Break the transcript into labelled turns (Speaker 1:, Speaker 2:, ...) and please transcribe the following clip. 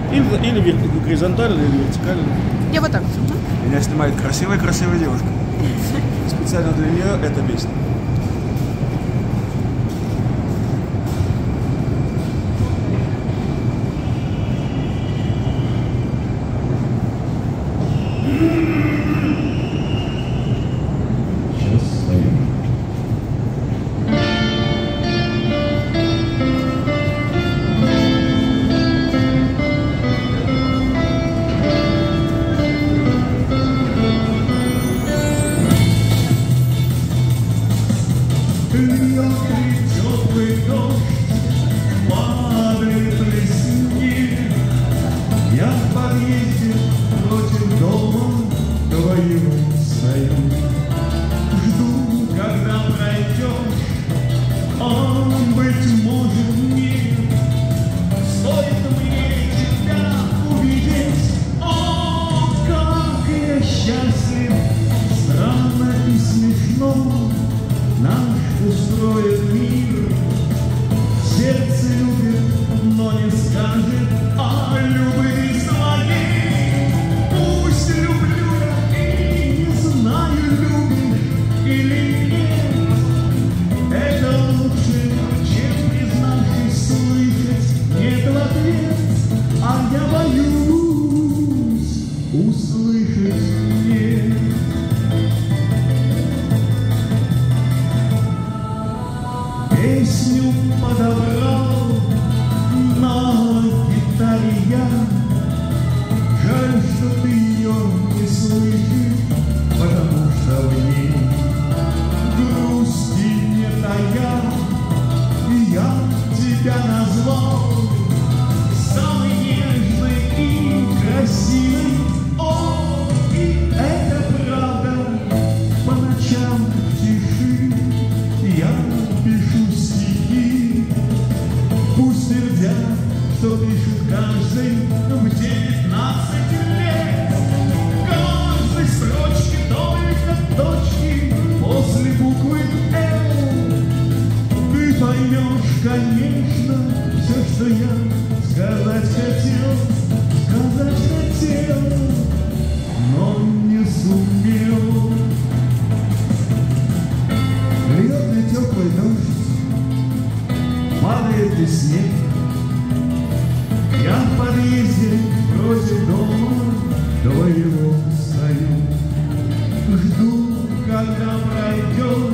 Speaker 1: Или горизонтально, или вертикально.
Speaker 2: Я вот так.
Speaker 1: Меня снимает красивая девушка. Специально для нее эта песня.
Speaker 3: Теплый дождь падает в лесне. Я в подъезде против дома твоего стою. Жду, когда пройдешь, быть может, мне стоит мне тебя увидеть. О, как я счастлив, странно и смешно наш устроен мир. Сердце любит, но не скажет о любви своей. Пусть люблю я и не знаю, любишь или нет. Это лучше, чем признавшись, слышать нет в ответ. А я боюсь услышать нет. Песню подобрал на гитаре я. Жаль, что ты ее не слышишь, потому что в ней грусти не тая. И я тебя назвал самый нежный и красивый. О, и это правда, по ночам в тиши я пишу стихи. Пусть твердят, что пишет каждый в 19 лет. Каждой строчке только точки после буквы «Л». Ты поймешь, конечно, все, что я сказать хотел, но не сумел. Льет ли теплый дождь, падает ли снег. Я в подъезде против дома твоего стою. Жду, когда пройдет